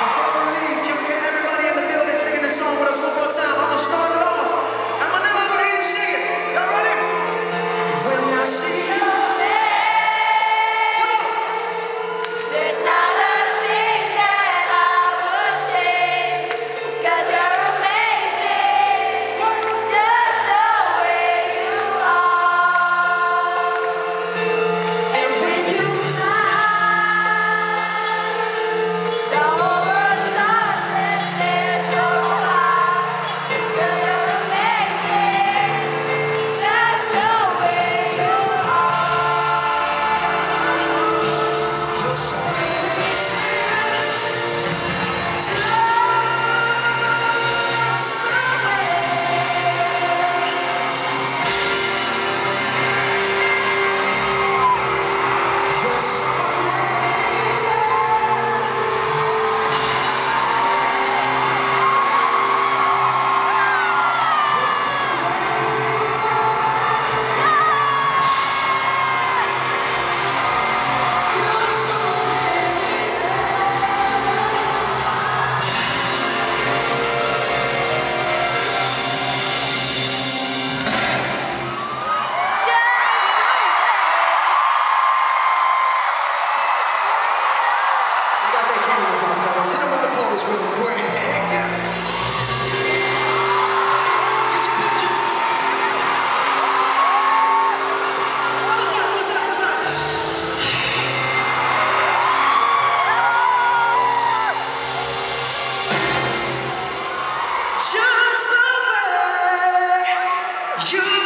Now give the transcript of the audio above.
Before we leave, can we get everybody in the building singing this song with us one more time? I'm gonna start it off. And Manila, I wanna hear you sing it. Y'all ready? When I see you, come on. There's not a thing that I would change, 'cause you're amazing, just the way you are. And when you smile, the whole world stops and stares so high. Girl, you're amazing, just the way you You're so You're so We got their cameras on, fellas. Hit them with the pose real quick. Get your picture. What's up, what's up, what's up? Just the way you